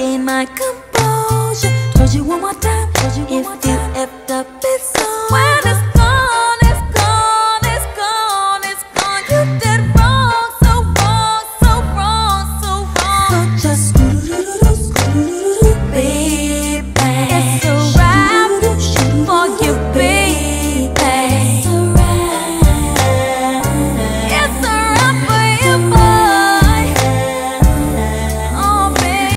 regain my composure. Told you one more time, if you effed up, it's on. When it's